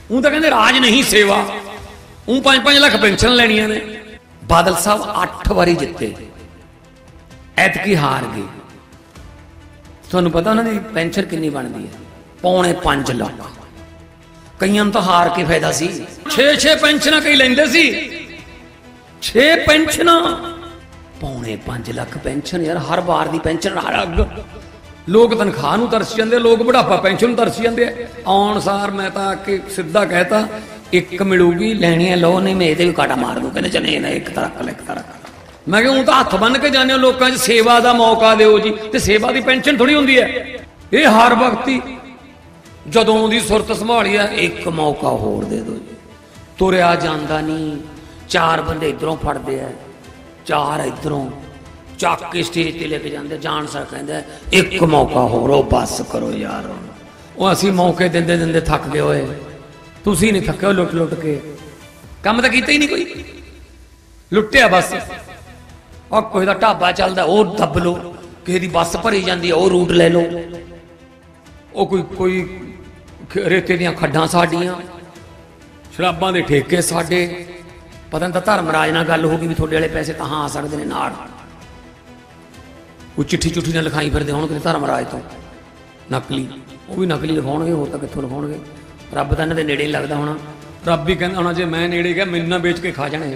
ऊं तो कहते राज नहीं सेवा, ऊं 5-5 लाख पेंशन लैनियां ने। बादल साहब 8 वारी जिते, ऐतकी हार गए। तुहानूं पता उन्होंने पेंशन कितनी बनती है? 4.5 लाख। कईयां तो हार के फायदा सी। 6-6 पेंशन कई लेंदे सी, 6 पेंशन 4.5 लाख पेंशन। यार हर बार की पेंशन अलग। लोग तनख्वाह नूं तरस जाते, लोग बुढ़ापा पेंशन तरस जाते। आउण सार मैं तो आके सीधा कहता एक मिलूगी, लैनी है लो, नहीं मैं ये भी काटा मार दूँ। कहते चले ना एक तरक। मैं हूँ तो हथ बन के जाने लोगों च सेवा का मौका दो जी, तो सेवा की पेंशन थोड़ी होंगी है। ये हर वक्त ही जदों दी सुरत संभाली है, एक मौका होर दे दो जी। तुरया जांदा नहीं, 4 बंदे इधरों फड़ते हैं, 4 इधरों चक के स्टेज पर लेके जाते। जान सर कहते एक मौका होर, बस करो यार। वो असी मौके देंदे देंदे थक गए होए, तुसी नहीं थके हो लुट लुट के। काम तो किया ही नहीं कोई, लुटिया बस। और कोई का ढाबा चलता वो दब लो, किसी की बस भरी जाती है वो रूट ले लो। वो कोई रेते दियां खड्डां साडियां, शराबां दे ठेके साडे। पता नहीं धर्मराज नाल गल होगी भी थोड़े वाले पैसे कहाँ आ सकते हैं नाल। कोई चिट्ठी चुट्ठी ना लिखाई फिरदे होण किते धर्मराज तो नकली, वो भी नकली लिखाउणगे, होर तां कित्थों लिखाउणगे। रब तां इन्हां दे नेड़े ही लगदा होना। रब भी कहंदा होना जे मैं नेड़े गया मैनूं ना बेच के खा जाणे।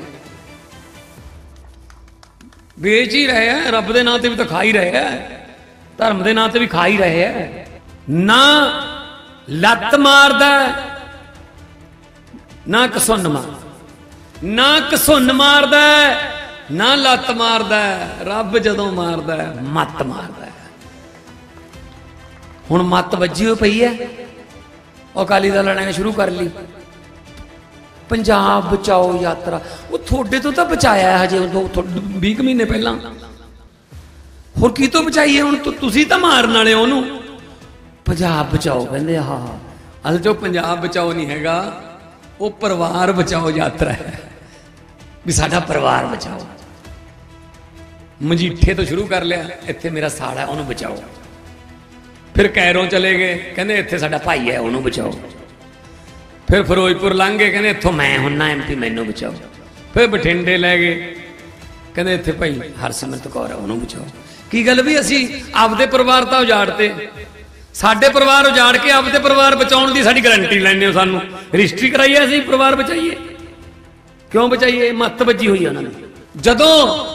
बेच ही रहे हैं, रब के नाम से भी तो खा ही रहे हैं, धर्म के नाम से भी खा ही रहे हैं। ना लत मारदा, ना कसुन मारदा, ना लत मारदा। रब जदों मारदा मत मारदा। हुण मत वजी हो पई है, और अकाली दल ने शुरू कर ली पंजाब बचाओ यात्रा। वो थोड़े तो बचाया हजे 20 महीने पहला, होर की तो बचाइए हुण? तुसी तो मारन वाले ओनू। पंजाब बचाओ कहंदे। हाँ असल जो पंजाब बचाओ नहीं हैगा, वो परिवार बचाओ यात्रा है, भी साडा परिवार बचाओ। मजीठे तो शुरू कर लिया, इत्थे मेरा साड़ा ओनू बचाओ। फिर कैरों चले गए, कहंदे इत्थे साडा भाई है ओनू बचाओ। फिर फिरोजपुर लंघ गए, कहते इतों मैं हुन्ना MP मैनू बचाओ। फिर बठिंडे लै गए, कहते इतने भाई हरसिमरत कौर है उन्होंने बचाओ। की गल भी असी आपदे परिवार तो उजाड़ते, साडे परिवार उजाड़ के आपदे परिवार बचाउण दी साडी गारंटी लैंदे हो। सानू रजिस्ट्री कराइए, असी परिवार बचाइए। क्यों बचाइए? मत बजी हुई उन्होंने। जदों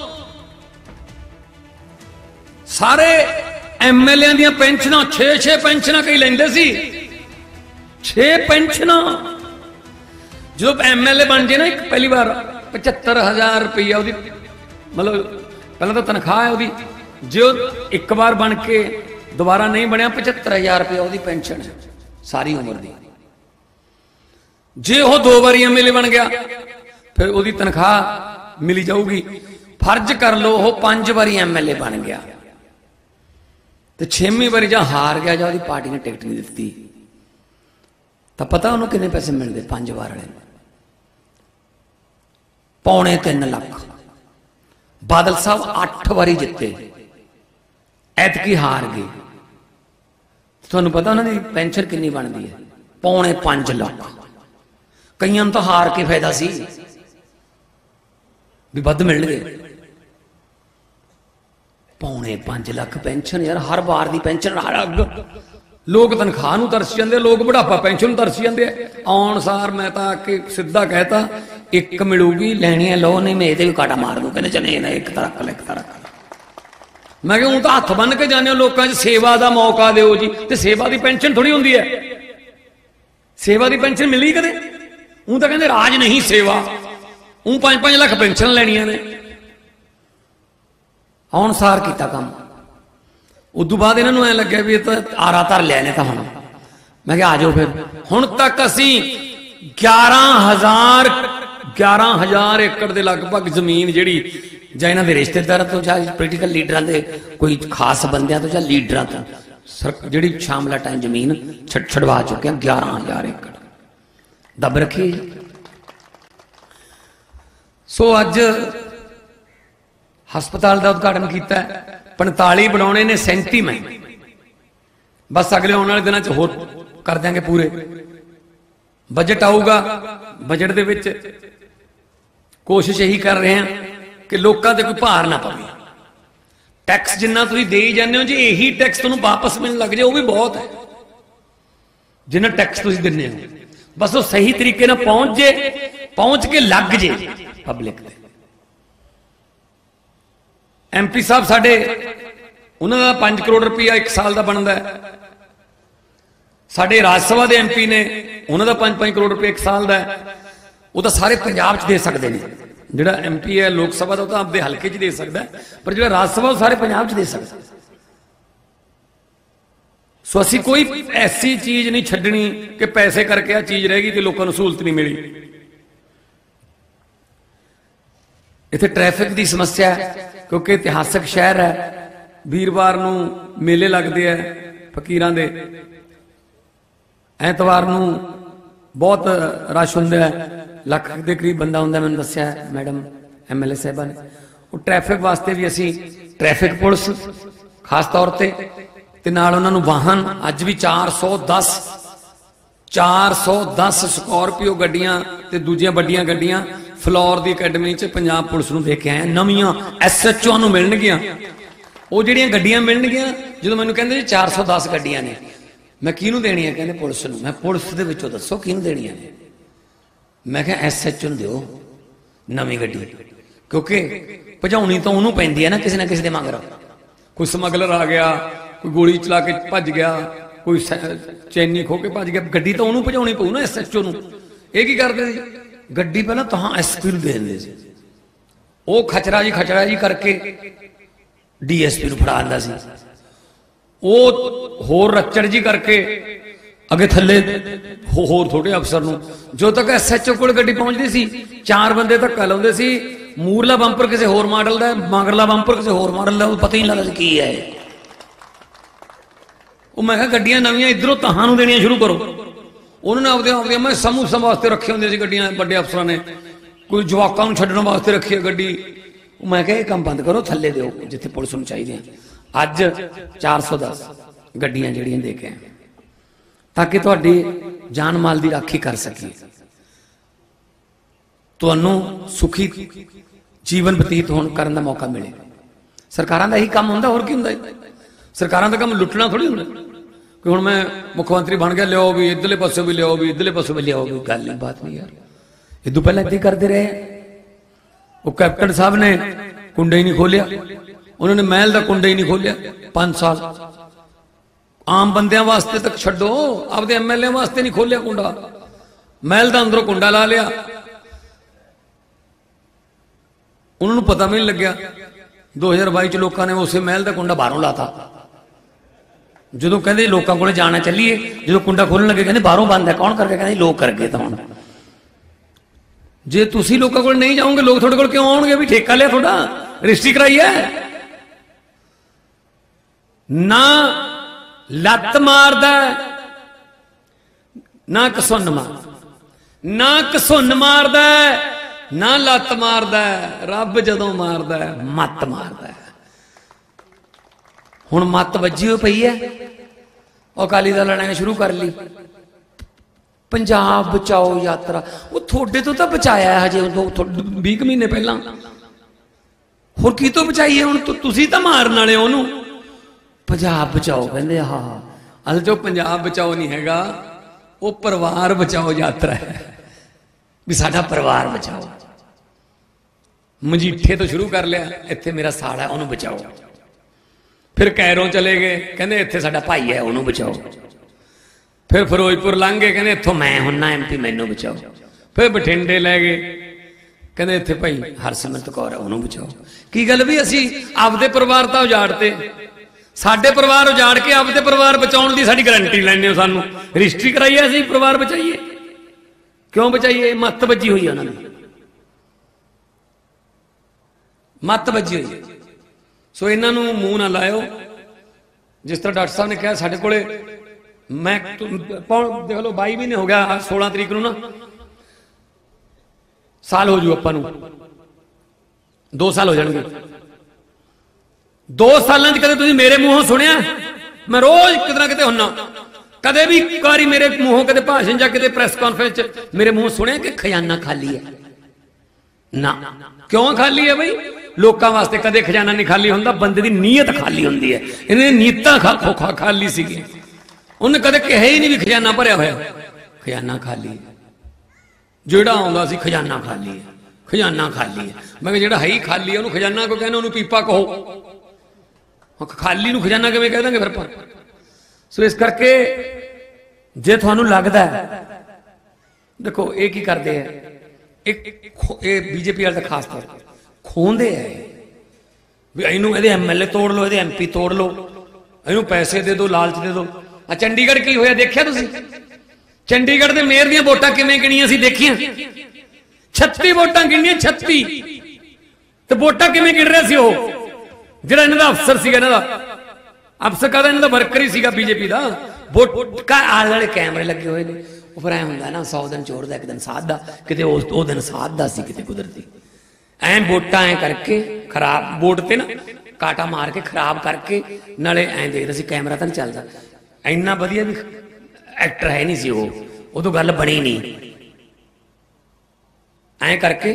सारे MLA दी पेंशन 6-6 पेंशन कई लेंदे सी, 6 पेंशन। जो MLA बन जाए ना एक पहली बार 75,000 रुपया, मतलब पहला तो तनख्वाह है वो। जो एक बार बन के दोबारा नहीं बनया 75,000 रुपया वो पेंशन है सारी उम्र की। जे वो 2 बार MLA बन गया फिर वो तनख्वाह मिली जाऊगी। फर्ज कर लो वो 5 बार MLA बन गया, तो 6वीं बारी जब हार गया, जब वो पार्टी ने टिकट नहीं दी, तो पता उन्होंने कितने पैसे मिलते? 5 बार वाले 3.25 लाख। बादल साहब 8 वारी जिते, ऐतकी हार गए। तुहानूं पता उन्होंने पेंशन कितनी बनती है? 5.25 लाख। कईयां तो हार के फायदा सी भी वध मिल गए। 5.25 लाख पेंशन। यार हर बार की पेंशन अलग। लोग तनख्वाह नूं तरस जाते, लोग बुढ़ापा पेंशन तरस जाते। आउण सार मैं तो आके सीधा कहता एक मिलूगी, लैनी है लो, नहीं मैं ये भी काटा मार दूँ। कहते चले ना एक तरक। मैं हूँ तो हथ बन के जाने लोगों च सेवा का मौका दो जी, तो सेवा की पेंशन थोड़ी होंगी है। सेवा की पेंशन मिली कदे? ऊँ तो कहते राज नहीं सेवा, ऊँ 5-5 लाख पेंशन लैनियां ने। आउण सार किया काम। उदू बाद इन्होंने ऐ लगे भी तो आरा धर लिया ने। हम मैं आ जाओ फिर। हुण तक असी 11,000 एकड़ के लगभग जमीन जी ਜਾਂ ਇਹਨਾਂ ਦੇ ਰਿਸ਼ਤੇਦਾਰਾਂ ਤੋਂ ਜਾਂ ਪੋਲੀਟੀਕਲ ਲੀਡਰਾਂ ਦੇ ਕੋਈ ਖਾਸ ਬੰਦਿਆਂ ਤੋਂ ਜਾਂ ਲੀਡਰਾਂ ਤੋਂ ਜਿਹੜੀ ਸ਼ਾਮਲਾ ਟਾਈਮ ਜ਼ਮੀਨ ਛੜਵਾ ਚੁੱਕੇ 11,000 ਏਕੜ ਦੱਬ ਰੱਖੀ। ਸੋ ਅੱਜ ਹਸਪਤਾਲ ਦਾ ਉਦਘਾਟਨ ਕੀਤਾ, 45 ਬਣਾਉਣੇ ਨੇ, 37 ਮੈਂ। ਬਸ ਅਗਲੇ ਆਉਣ ਵਾਲੇ ਦਿਨਾਂ 'ਚ ਹੋਰ ਕਰ ਦਿਆਂਗੇ ਪੂਰੇ। बजट आऊगा, बजट दे विच कोशिश यही कर रहे हैं कि लोगों ते कोई भार ना पवे। टैक्स जिन्ना तुसीं देई जांदे हो जी, यही टैक्स तुहानूं वापस मिलण लग जाए वो भी बहुत है। जिन्ना टैक्स तुसीं दिंदे हो बस वो सही तरीके नाल पहुंच जे, पहुंच के लग जे पब्लिक दे। MP साहब साडे उन्हां दा 5 करोड़ रुपया 1 साल का बनता है। साडे राज सभा के MP ने उन्हां दा 5-5 करोड़ रुपया 1 साल का है। वो तो सारे पंजाब च दे सकते हैं। जिहड़ा MP है लोक सभा का तो आपके हल्के च दे सकता है, पर जिहड़ा राज सभा वो सारे पंजाब च दे सकता। सो असी कोई ऐसी चीज नहीं छड्डनी कि पैसे करके आ चीज रहेगी कि लोगों को सहूलत नहीं मिली। इत्थे ट्रैफिक की समस्या है क्योंकि इतिहासक शहर है। वीरवार नूं मेले लगते हैं फकीरां दे, ऐतवार नूं बहुत रश हुंदा है, लख के करीब बंदा हुंदा। मैंने दस्सिया मैडम MLA साहिबा ने। वो ट्रैफिक वास्ते भी असी ट्रैफिक पुलिस खास तौर पर ते नाल उन्हां नूं वाहन अज भी 410 स्कॉर्पियो गड्डियां ते दूजियां वड्डियां गड्डियां फ्लोर दी अकैडमी च पंजाब पुलिस नूं दे के आए। नवीं SHO नूं मिलणगियां। वो जिहड़ियां गड्डियां मिलणगियां, जदों मैनूं कहंदे 410 गड्डियां ने, मैं किहनूं देणियां? कहंदे पुलिस नूं। मैं पुलिस दे विचों दस्सो किहनूं देणियां ने? मैं कहा SHO नूं दिओ नवीं गड्डी, क्योंकि भजाउणी तो उहनूं पैंदी है ना किसी दे मगर। कोई समगलर आ गया, कोई गोली चला के भज गया, कोई चैनी खो के भज गया, गड्डी तो उन्होंने भजाउणी पऊ ना SHO नूं। ये की करते थे? गड्डी पहला तुहां SP नूं दे दिंदे सी, वो खचरा जी करके DSP नूं फड़ा दिंदा सी, वो होर रच्चड़ जी करके अगे थल्ले होर थोड़े अफसर नूं। जो तक SHO कोल गड्डी पहुंचदी सी 4 बंदे धक्का लाउंदे सी। मूरला बंपर किसी होर मॉडल का, मगरला बंपर किसी होर मॉडल का, पता ही नहीं लगदा की है। मैं कहा गड्डियां नवीं इधरों तहां नूं देनियां शुरू करो। उन्होंने आपदे मैं समूह वास्ते रखे होंदे सी गड्डियां, बड़े अफसरां ने कोई जवाकां नूं छड्डण वास्ते रखी है गड्डी। मैं कहा यह काम बंद करो, थल्ले दिओ जिथे पुलिस नूं चाहीदियां। अज 410 गड्डियां जिहड़ियां दे के आए ताकि तुहाडी जान माल की राखी कर सकीए, तुहानूं सुखी जीवन बतीत होण करन दा मौका मिले। सरकारां दा यही काम हुंदा, होर की हुंदा? सरकारां दा काम लुटना थोड़ी हुंदा कि हुण मैं मुख्यमंत्री बन गया, लियाओ भी इधरले पासों भी लियाओ भी इधरले पासों भी लियाओ भी। गल नहीं, बात नहीं यार। इदों पहले इदां ही करते रहे। वो कैप्टन साहब ने कुंडा ही नहीं खोलिया, उन्होंने महल का कुंडा ही नहीं खोलिया 5 साल। आम बंदियां वास्ते तक छड्डो, आपदे MLA वास्ते नहीं खोलिया कुंडा। महल का अंदरों कुंडा ला लिया, उन्होंने पता भी नहीं लग्या। 2022 च लोगों ने उस महल का कुंडा बाहरों लाता। जो कहते लोगों को जाना चलीए, जो कुंडा खोलने लगे कहते बाहरों बंद है, कौन करके? कहते लोग करके। तो हम जे तुसी लोगों को नहीं जाओगे, लोग थोड़े को क्यों आउणगे? भी ठेका लिया थोड़ा, रजिस्ट्री कराई है ना, लत्त मारदा ना कसुन मार, ना कसुन मारदा ना लत्त मारदा। रब जदों मारदा मत मारदा। हुण मत वजी हुई पई है, अकाली दल ने शुरू कर ली पंजाब बचाओ यात्रा। वो थोड़े तो बचाया है हजे 20 महीने पहला, होर की तो बचाइए? हुण तुसीं तां मारन वाले ओनू। पंजाब बचाओ कहंदे। हाँ, अल जो पंजाब बचाओ नहीं हैगा, वो परिवार बचाओ यात्रा है, भी साडा परिवार बचाओ। मजीठे तो शुरू कर लिया, इत्थे मेरा साला है उन्होंने बचाओ। फिर कैरों चले गए, कहते इत्थे साडा भाई है उन्होंने बचाओ। फिर फिरोजपुर लंघ गए, कहते इत्थों मैं हुन्ना MP मैनू बचाओ। फिर बठिंडे लै गए, कहते इत्थे भाई हरसिमरत कौर है उन्होंने बचाओ। की गल भी असी आपदे परिवार तो उजाड़ते, साडे परिवार उजाड़ के आपदे परिवार बचाउण दी साडी गारंटी लैंदे हो। सानू रजिस्ट्री कराइए, असी परिवार बचाइए। क्यों बचाइए? मत वजी हुई है उन्होंने, मत वजी हुई। सो इन्हों मूँह ना लाओ। जिस तरह डॉक्टर साहब ने कहा, साढ़े को मैं देख लो 22 महीने हो गया, 16 तरीक नूं ना साल हो जू, आपां नूं 2 साल हो जाएंगे। 2 सालों कदे तुसीं मेरे मूँहों सुनिया? मैं रोज कितना किते हुन्ना, कदे भी एक बारी मेरे मूहों कदे भाषण या किते प्रैस कॉन्फ्रेंस मेरे मूह सुने कि खजाना खाली है ना। क्यों खाली है बई? लोगों वास्ते कदे खजाना नहीं खाली होंदा, बंदे दी नीयत खाली होंदी है। इन्हें नीयतां खाली सी, उन्हें कदे कहा ही नहीं भी खजाना भरिया होया। खजाना खाली है, जेड़ा आउंदा सी खजाना खाली है, खजाना खाली है। मैं कहा जेड़ा है ही खाली है उन्होंने खजाना को कहना, उन्होंने पीपा कहो। खाली नूं खजाना किवें कह देंगे फिर ਆਪਾਂ? सो इस करके जे तुहानूं लगदा है, देखो ये की करते हैं, एक बीजेपी वाले खास तौर खोंदे है भी इनू ये MLA तोड़ लो, ये MP तोड़ लो, इनू पैसे दे दो, लालच दे दो। चंडीगढ़ की होया देखिया तुसीं? चंडीगढ़ के मेयर दी वोटां किवें गिणियां सी देखियां? 36 वोटां गिणियां, 36 ते वोटां किवें गिण रहा सी? जिहड़ा इन्हां दा अफसर सीगा, इन्हां दा अफसर का इन्हां दा वर्कर ही सीगा बीजेपी दा। वोट का आले दुआले कैमरे लगे हुए ने, फिर ऐ हुंदा ना 100 दिन चोर दा एक दिन साध दा, किते उस दिन साध दा सी, किते कुदरती ऐ वोटां ऐ करके खराब वोट ते ना काटा मार के खराब करके नाले ऐ देखदा सी कैमरा तां नहीं चलदा। इन्ना वधिया भी एक्टर है नहीं सी वो तो गल बनी नहीं। ऐ करके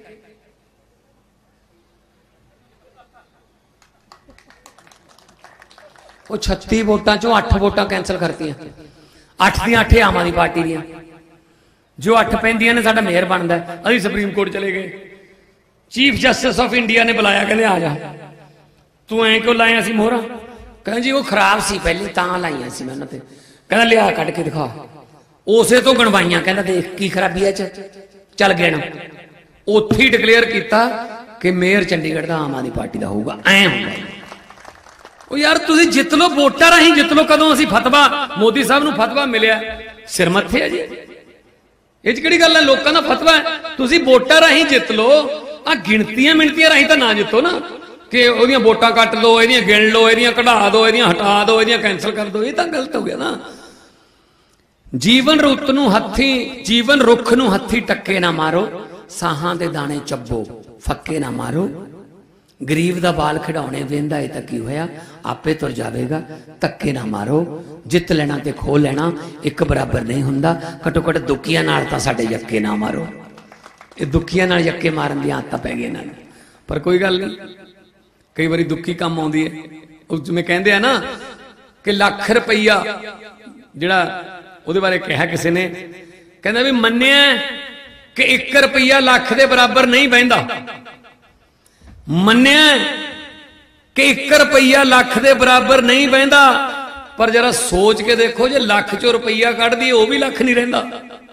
वो 36 वोटां चों 8 वोटां कैंसल करतियां, 8 दी 8 आम आदमी पार्टी दियां। जो 8 पैंदियां ने साडा मेयर बनदा, असीं सुप्रीम कोर्ट चले गए, चीफ जस्टिस ऑफ इंडिया ने बुलाया, कहते आ जा तू ऐ क्यों लाया सी मोहरा? कहते जी वो खराब सी पहली तां लाइया सी मैं उन्होंने। कहना लिया कट के दिखा, उसे तो गणवाइया, कहता देख की खराबी है चल गया ना। उत्थे ही डिकलेयर किया कि मेयर चंडीगढ़ का आम आदमी पार्टी का होगा। ऐ होगा ਉਹ यार ਤੁਸੀਂ ਜਿੱਤ ਲੋ, ਵੋਟਾਂ ਰਾਹੀਂ ਜਿੱਤ ਲੋ। ਕਦੋਂ ਅਸੀਂ ਫਤਵਾ ਮੋਦੀ ਸਾਹਿਬ ਨੂੰ ਫਤਵਾ ਮਿਲਿਆ, ਸਿਰ ਮੱਥੇ ਆ ਜੀ। ਇਹ ਚ ਕਿਹੜੀ ਗੱਲ ਹੈ? ਲੋਕਾਂ ਦਾ ਫਤਵਾ ਹੈ, ਤੁਸੀਂ ਵੋਟਾਂ ਰਾਹੀਂ ਜਿੱਤ ਲੋ। ਆ ਗਿਣਤੀਆਂ ਮਿਣਤੀਆਂ ਰਾਹੀਂ ਤਾਂ ਨਾ ਜਿੱਤੋ ਨਾ, ਕਿ ਉਹਦੀਆਂ ਵੋਟਾਂ ਕੱਟ ਲਓ, ਇਹਦੀਆਂ ਗਿਣ ਲਓ, ਇਹਦੀਆਂ ਕਢਾ ਦਿਓ, ਇਹਦੀਆਂ ਹਟਾ ਦਿਓ, ਇਹਦੀਆਂ ਕੈਂਸਲ ਕਰ ਦਿਓ। ਇਹ ਤਾਂ ਗਲਤ ਹੋ ਗਿਆ ਨਾ। ਜੀਵਨ ਰੁੱਤ ਨੂੰ ਹੱਥੀ, ਜੀਵਨ ਰੁੱਖ ਨੂੰ ਹੱਥੀ ਟੱਕੇ ਨਾ ਮਾਰੋ, ਸਾਹਾਂ ਦੇ ਦਾਣੇ ਚੱਬੋ ਫੱਕੇ ਨਾ ਮਾਰੋ। गरीब का बाल खिडौने वेंदा है तो की होया, आपे तुर जाएगा। धक्के ना मारो, जित लेना तो खो लेना एक बराबर नहीं हुंदा। घट्टो घट्ट दुखियां नाल तां साडे यक्के ना मारो। ये दुखियां नाल यक्के मारन दी आदत पै गई इन्हां नूं। पर कोई गल नहीं, कई बारी दुखी काम आउंदी है। जिवें कहंदे आ ना कि लाख रुपया जिहड़ा उहदे बारे कहा किसी ने, कहंदा भी मन्निया कि 1 रुपया लाख दे बराबर नहीं बहिंदा। मन्निया कि 1 रुपया लाख के बराबर नहीं बहिंदा, पर जरा सोच के देखो, जे लाख चो रुपया कढ़ दी वो भी लाख नहीं रहिंदा।